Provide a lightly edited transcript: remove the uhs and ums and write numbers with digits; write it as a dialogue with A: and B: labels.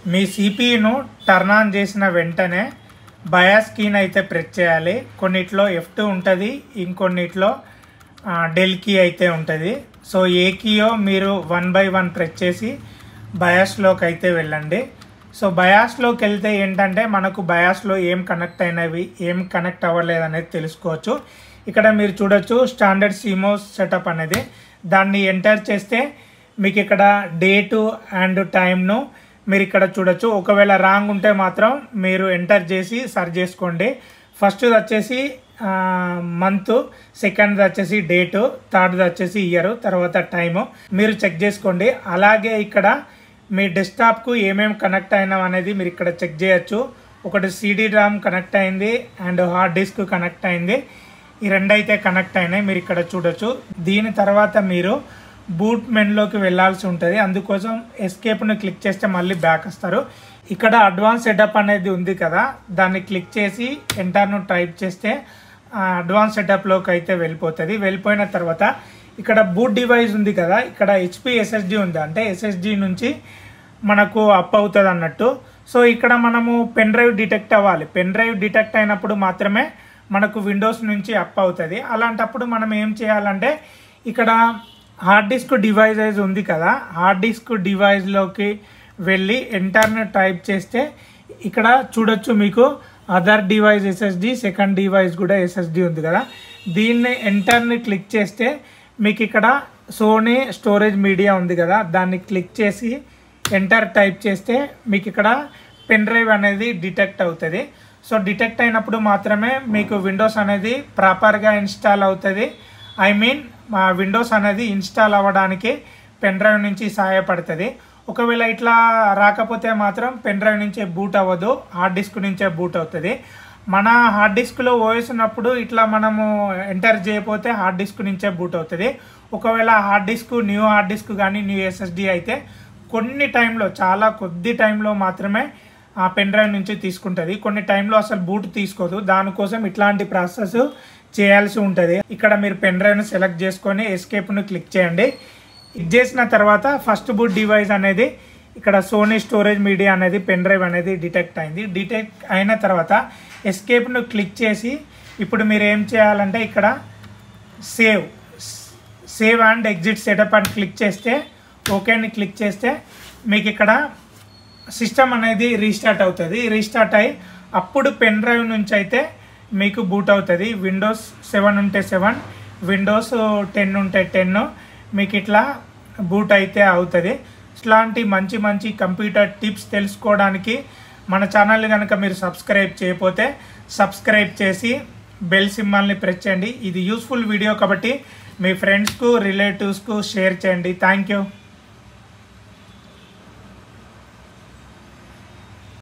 A: Me సిపియును turn on చేసిన వెంటనే bias కీని అయితే ప్రెస్ చేయాలి. కొన్నిట్లో F2 ఉంటుంది, ఇంకొన్నిట్లో డెల్ కీ అయితే ఉంటుంది. సో ఏ కీయో మీరు 1 by 1 ప్రెస్ చేసి బయాస్లోకి అయితే వెళ్ళండి. సో బయాస్లోకి వెళ్తే ఏంటంటే మనకు బయాస్లో ఏం కనెక్ట్ అయినవి ఏం కనెక్ట్ అవ్వలేదు అనేది తెలుసుకోవచ్చు. ఇక్కడ మీరు చూడొచ్చు స్టాండర్డ్ సిమోస్ సెటప్ అనేది. దాన్ని ఎంటర్ చేస్తే మీకు ఇక్కడ డేటు అండ్ టైంను మీరు ఇక్కడ చూడొచ్చు. ఒకవేళ రాంగ్ ఉంటే మాత్రం మీరు ఎంటర్ చేసి సర్చ్ చేసుకోండి. ఫస్ట్ది వచ్చేసి మంత్, సెకండ్ది వచ్చేసి డేటు, థర్డ్ది వచ్చేసి ఇయర్, తర్వాత టైము మీరు చెక్ చేసుకోండి. అలాగే ఇక్కడ మీ డెస్క్టాప్కు ఏమేమి కనెక్ట్ అయినా అనేది మీరు ఇక్కడ చెక్ చేయొచ్చు. ఒకటి CD ర్యామ్ కనెక్ట్ అయింది అండ్ హార్డ్ డిస్క్ కనెక్ట్ అయింది. ఈ రెండైతే కనెక్ట్ అయినాయి మీరు ఇక్కడ చూడొచ్చు. దీని తర్వాత మీరు బూట్ మెన్లోకి వెళ్ళాల్సి ఉంటుంది. అందుకోసం ఎస్కేప్ను క్లిక్ చేస్తే మళ్ళీ బ్యాక్ వస్తారు. ఇక్కడ అడ్వాన్స్ సెటప్ అనేది ఉంది కదా, దాన్ని క్లిక్ చేసి ఎంటర్ను టైప్ చేస్తే అడ్వాన్స్ సెటప్లోకి అయితే వెళ్ళిపోతుంది. వెళ్ళిపోయిన తర్వాత ఇక్కడ బూట్ డివైస్ ఉంది కదా, ఇక్కడ HP SSD ఉంది, అంటే SSD నుంచి మనకు అప్ అవుతుంది అన్నట్టు. సో ఇక్కడ మనము పెన్ డ్రైవ్ డిటెక్ట్ అవ్వాలి. పెన్ డ్రైవ్ డిటెక్ట్ అయినప్పుడు మాత్రమే మనకు విండోస్ నుంచి అప్ అవుతుంది. అలాంటప్పుడు మనం ఏం చేయాలంటే ఇక్కడ హార్డ్ డిస్క్ డివైజెస్ ఉంది కదా, హార్డ్ డిస్క్ డివైస్లోకి వెళ్ళి ఎంటర్ను టైప్ చేస్తే ఇక్కడ చూడొచ్చు మీకు other device SSD, second device కూడా SSD ఉంది కదా, దీన్ని ఎంటర్ని క్లిక్ చేస్తే మీకు ఇక్కడ సోనీ స్టోరేజ్ మీడియా ఉంది కదా, దాన్ని క్లిక్ చేసి ఎంటర్ టైప్ చేస్తే మీకు ఇక్కడ పెన్ డ్రైవ్ అనేది డిటెక్ట్ అవుతుంది. సో డిటెక్ట్ అయినప్పుడు మాత్రమే మీకు విండోస్ అనేది ప్రాపర్గా ఇన్స్టాల్ అవుతుంది. ఐ మీన్ విండోస్ అనేది ఇన్స్టాల్ అవ్వడానికి పెన్ డ్రైవ్ నుంచి సహాయపడుతుంది. ఒకవేళ ఇట్లా రాకపోతే మాత్రం పెన్ డ్రైవ్ నుంచే బూట్ అవ్వదు, హార్డ్ డిస్క్ నుంచే బూట్ అవుతుంది. మన హార్డ్ డిస్క్లో ఓఎస్ ఉన్నప్పుడు ఇట్లా మనము ఎంటర్ చేయకపోతే హార్డ్ డిస్క్ నుంచే బూట్ అవుతుంది. ఒకవేళ hard disk new hard disk కానీ న్యూ SSD అయితే కొన్ని టైంలో, చాలా కొద్ది టైంలో మాత్రమే ఆ పెన్ డ్రైవ్ నుంచి తీసుకుంటుంది. కొన్ని టైంలో అసలు బూట్ తీసుకోదు. దానికోసం ఇట్లాంటి ప్రాసెస్ చేయాల్సి ఉంటుంది. ఇక్కడ మీరు పెన్ డ్రైవ్ను సెలెక్ట్ చేసుకొని ఎస్కేప్ను క్లిక్ చేయండి. క్లిక్ చేసిన తర్వాత ఫస్ట్ బూట్ డివైస్ అనేది ఇక్కడ సోనీ స్టోరేజ్ మీడియా అనేది పెన్ డ్రైవ్ అనేది డిటెక్ట్ అయింది. డిటెక్ట్ అయిన తర్వాత ఎస్కేప్ను క్లిక్ చేసి ఇప్పుడు మీరు ఏం చేయాలంటే ఇక్కడ సేవ్ అండ్ ఎగ్జిట్ సెటప్ అని క్లిక్ చేస్తే, ఓకేని క్లిక్ చేస్తే మీకు ఇక్కడ సిస్టమ్ అనేది రీస్టార్ట్ అవుతుంది. రీస్టార్ట్ అయ్యి అప్పుడు పెన్ డ్రైవ్ నుంచి అయితే మీకు బూట్ అవుతుంది. విండోస్ 7 ఉంటే 7, విండోస్ 10 ఉంటే 10 మీకు ఇట్లా బూట్ అయితే అవుతుంది. ఇట్లాంటి మంచి మంచి కంప్యూటర్ టిప్స్ తెలుసుకోవడానికి మన ఛానల్ని కనుక మీరు సబ్స్క్రైబ్ చేయకపోతే సబ్స్క్రైబ్ చేసి బెల్ సింబల్ని ప్రెస్ చేయండి. ఇది యూస్ఫుల్ వీడియో కాబట్టి మీ ఫ్రెండ్స్కు రిలేటివ్స్కు షేర్ చేయండి. Thank you.